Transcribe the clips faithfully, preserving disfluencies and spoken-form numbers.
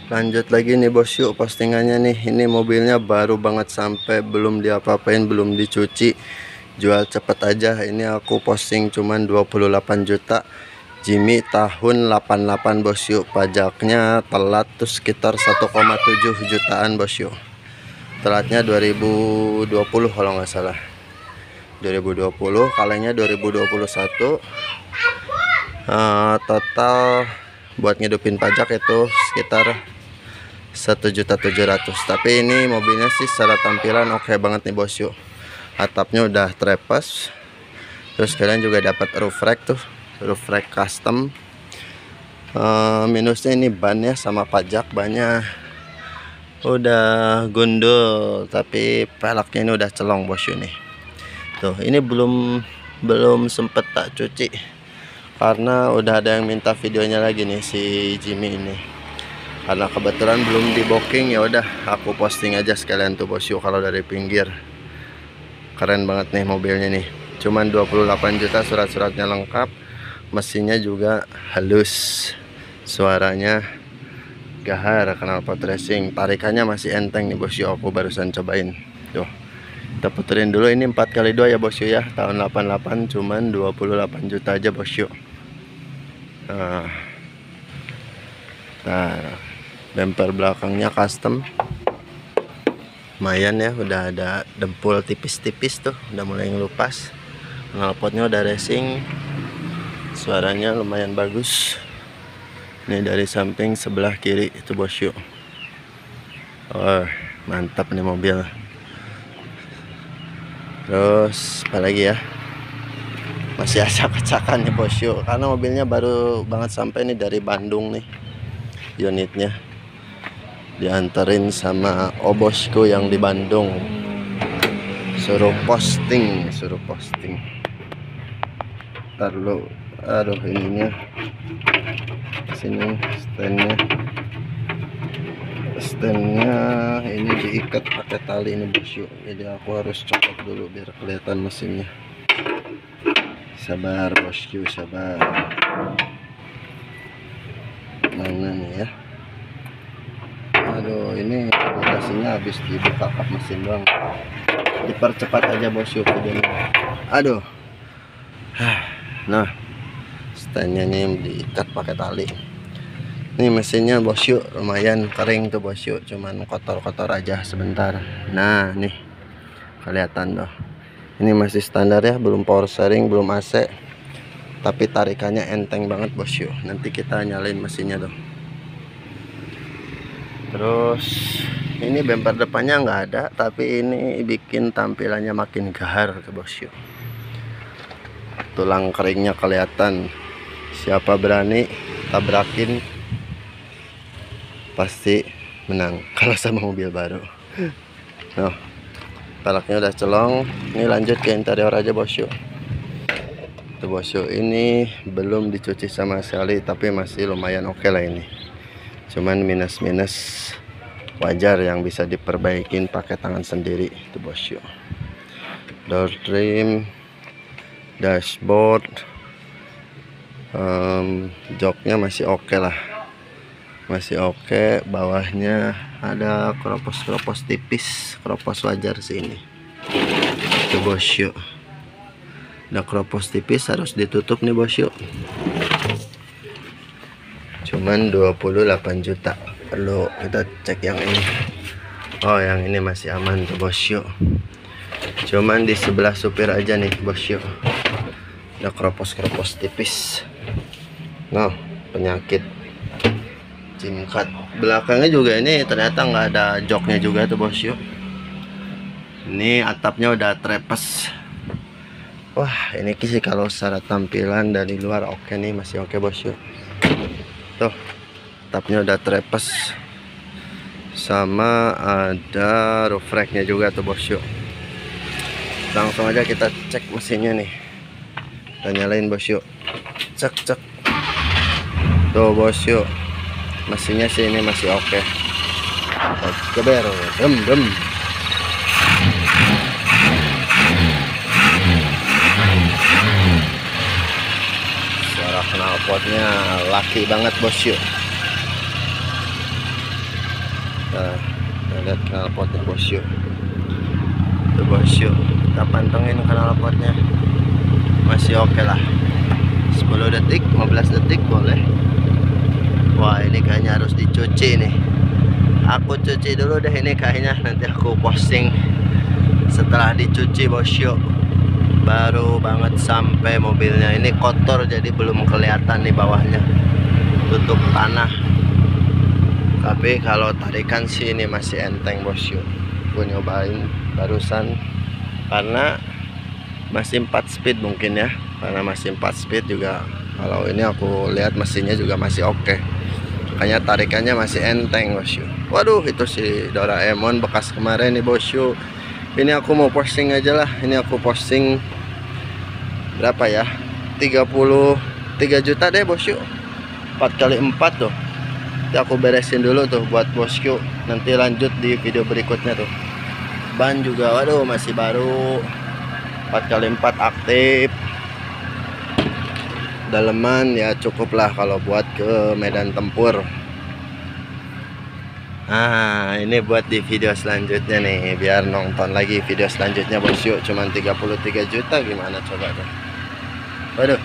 Lanjut lagi nih bos yuk postingannya nih. Ini mobilnya baru banget sampai, belum diapa-apain, belum dicuci. Jual cepet aja. Ini aku posting cuman dua puluh delapan juta. Jimmy tahun delapan puluh delapan bos yuk. Pajaknya telat tuh sekitar satu koma tujuh jutaan bos yuk. Telatnya dua ribu dua puluh kalau nggak salah. dua ribu dua puluh kalengnya dua ribu dua puluh satu. Uh, total buat ngidupin pajak itu sekitar satu juta tujuh ratus. Tapi ini mobilnya sih secara tampilan oke okay banget nih bos yuk. Atapnya udah trepes. Terus kalian juga dapat roof rack tuh, roof rack custom. Uh, minusnya ini bannya sama pajak, bannya udah gundul, tapi peleknya ini udah celong bos yuk nih. Tuh, ini belum belum sempet tak cuci karena udah ada yang minta videonya lagi nih si Jimmy ini. Karena kebetulan belum di booking, ya udah aku posting aja sekalian tuh bos yuk. Kalau dari pinggir keren banget nih mobilnya nih. Cuman dua puluh delapan juta, surat-suratnya lengkap, mesinnya juga halus, suaranya gahar, knalpot racing, tarikannya masih enteng nih bos yuk. Aku barusan cobain tuh. Kita puterin dulu, ini empat kali dua ya bos yuk ya, tahun delapan puluh delapan, cuman dua puluh delapan juta aja bos yuk. Nah, nah bumper belakangnya custom, lumayan ya, udah ada dempul tipis-tipis tuh, udah mulai ngelupas. Knalpotnya udah racing, suaranya lumayan bagus. Ini dari samping sebelah kiri itu bos yuk. Oh, mantap nih mobil. Terus apa lagi ya, masih acak-acakan nih bos yuk, karena mobilnya baru banget sampai nih dari Bandung nih. Unitnya diantarin sama obosku yang di Bandung, suruh posting suruh posting ntar lo. Aduh, ininya sini, standnya standnya ini diikat pakai tali ini bos yuk. Jadi aku harus copot dulu biar kelihatan mesinnya. Sabar bos yuk, sabar. Mana nih ya, aduh, ini aplikasinya habis dibuka kap mesin doang. Dipercepat aja bos yuk videonya. Aduh, nah standnya nih diikat pakai tali. Ini mesinnya bos yuk lumayan kering tuh bos yuk, cuman kotor-kotor aja sebentar. Nah nih kelihatan tuh, ini masih standar ya, belum power steering, belum A C, tapi tarikannya enteng banget bos yuk. Nanti kita nyalain mesinnya tuh. Terus ini bumper depannya nggak ada, tapi ini bikin tampilannya makin gahar tuh bos yuk. Tulang keringnya kelihatan. Siapa berani tabrakin pasti menang kalau sama mobil baru. Noh, peleknya udah celong. Ini lanjut ke interior aja bos yuk. Tuh bos yuk, ini belum dicuci sama sekali, tapi masih lumayan oke okay lah ini. Cuman minus-minus wajar yang bisa diperbaikin pakai tangan sendiri. Tuh bos yuk. Door trim, dashboard, um, joknya masih oke okay lah, masih oke okay. Bawahnya ada kropos-kropos tipis, kropos wajar sih ini. Tuh bos yuk, ada kropos tipis, harus ditutup nih bos yuk. Cuman dua puluh delapan juta. Perlu kita cek yang ini. Oh, yang ini masih aman tuh bos yuk. Cuman di sebelah supir aja nih bos yuk, ada kropos-kropos tipis. Nah, penyakit jingkat. Belakangnya juga ini ternyata nggak ada joknya juga tuh bos yuk. Ini atapnya udah trepes. Wah, ini sih kalau secara tampilan dari luar oke nih, masih oke bos yuk. Tuh, atapnya udah trepes, sama ada roof racknya juga tuh bos yuk. Langsung aja kita cek mesinnya nih. Kita nyalain bos yuk. Cek cek. Tuh bos yuk, mesinnya sih ini masih oke. Keber, rem rem. Suara knalpotnya laki banget bos yuk. lihat knalpotnya bosyo. Tuh bosyo, kita pantengin knalpotnya. Masih oke okay lah. sepuluh detik, lima belas detik boleh. Wah, ini kayaknya harus dicuci nih. Aku cuci dulu deh ini kayaknya, nanti aku posting setelah dicuci bosyo. Baru banget sampai mobilnya. Ini kotor jadi belum kelihatan nih bawahnya, tutup tanah. Tapi kalau tarikan sih ini masih enteng bosyo. Gue nyobain barusan karena masih empat speed mungkin ya, karena masih empat speed juga. Kalau ini aku lihat mesinnya juga masih oke okay. Makanya tarikannya masih enteng bosyo. Waduh, itu si Doraemon bekas kemarin nih bosyo. Ini aku mau posting aja lah. Ini aku posting berapa ya, tiga puluh tiga juta deh bosyo. Empat kali empat tuh. Nanti aku beresin dulu tuh buat bosyo. Nanti lanjut di video berikutnya tuh. Ban juga waduh masih baru. Empat kali empat aktif. Daleman ya cukup lah kalau buat ke medan tempur. Nah, ini buat di video selanjutnya nih, biar nonton lagi video selanjutnya bosyo. Cuman tiga puluh tiga juta, gimana coba tuh. Waduh.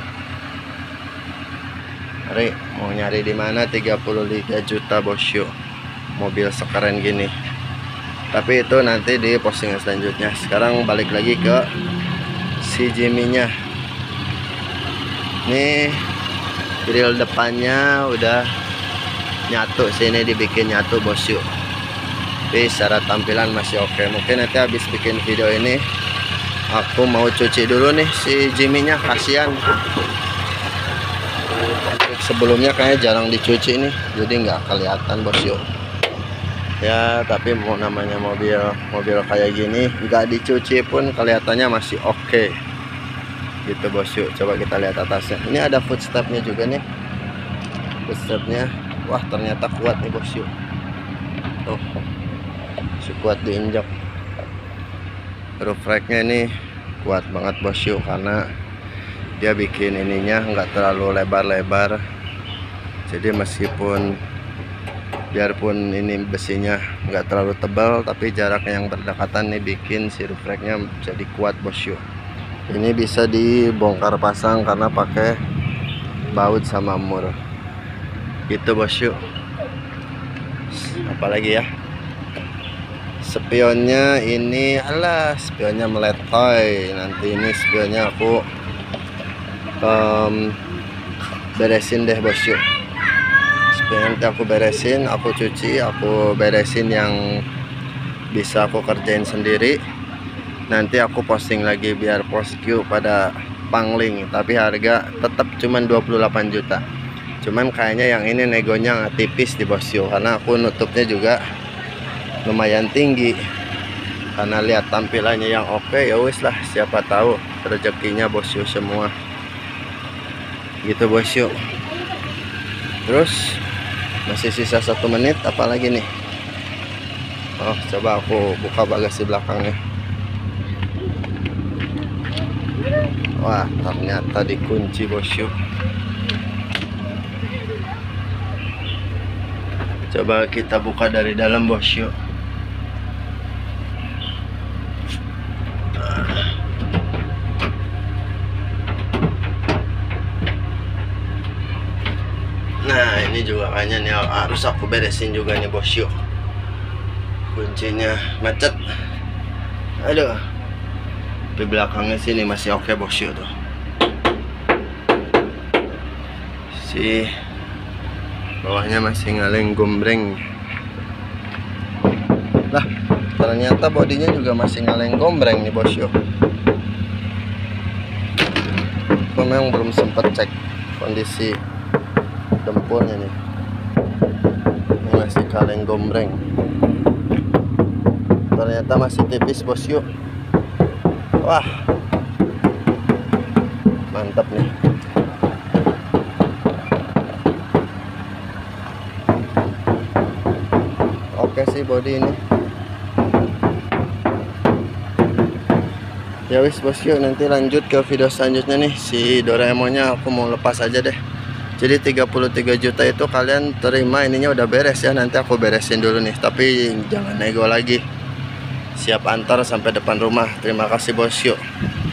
Mari, mau nyari di mana tiga puluh tiga juta bosyo. Mobil sekeren gini. Tapi itu nanti di postingan selanjutnya. Sekarang balik lagi ke si Jimmy-nya. Nih, grill depannya udah nyatu, sini dibikin nyatu bosyo. Tapi secara tampilan masih oke okay. Mungkin nanti habis bikin video ini aku mau cuci dulu nih si Jimmy-nya, kasihan. Sebelumnya kayaknya jarang dicuci nih, jadi nggak kelihatan bosyo. Ya tapi mau namanya mobil mobil kayak gini nggak dicuci pun kelihatannya masih oke okay. Gitu bosyo. Coba kita lihat atasnya. Ini ada footstepnya juga nih. Footstepnya, wah ternyata kuat nih bosyo. Tuh, si kuat diinjak. Roof racknya ini kuat banget bosyo, karena dia bikin ininya nggak terlalu lebar-lebar. Jadi meskipun biarpun ini besinya nggak terlalu tebal, tapi jarak yang berdekatan nih bikin si roof racknya jadi kuat bosyo. Ini bisa dibongkar pasang karena pakai baut sama mur. Gitu bosyo. Apalagi ya, spionnya ini, alah spionnya meletoy. Nanti ini spionnya aku um, beresin deh bosyo. Spion nanti aku beresin, aku cuci, aku beresin yang bisa aku kerjain sendiri. Nanti aku posting lagi biar posku pada pangling. Tapi harga tetap cuman dua puluh delapan juta. Cuman kayaknya yang ini negonya tipis di bosyo, karena aku nutupnya juga lumayan tinggi. Karena lihat tampilannya yang oke, ya wis lah, siapa tahu rezekinya bosyo semua. Gitu bosyo. Terus masih sisa satu menit, apalagi nih? Oh, coba aku buka bagasi belakangnya. Wah, ternyata dikunci bosyo. Coba kita buka dari dalam bosyo. Nah, ini juga kayaknya nih harus aku beresin juga nih bosyo. Kuncinya macet. Aduh. Di belakangnya sini masih oke bosyo tuh. Si bawahnya masih ngaleng gombreng. Lah, ternyata bodinya juga masih ngaleng gombreng nih bosyo. Aku memang belum sempat cek kondisi dempulnya nih. Ini masih kaleng gombreng. Ternyata masih tipis bosyo. Wah, mantap nih. Oke sih body ini. Ya wis bosyo, nanti lanjut ke video selanjutnya nih. Si Doraemonnya aku mau lepas aja deh. Jadi tiga puluh tiga juta itu kalian terima, ininya udah beres ya. Nanti aku beresin dulu nih, tapi jangan nego lagi. Siap antar sampai depan rumah. Terima kasih bos, yuk.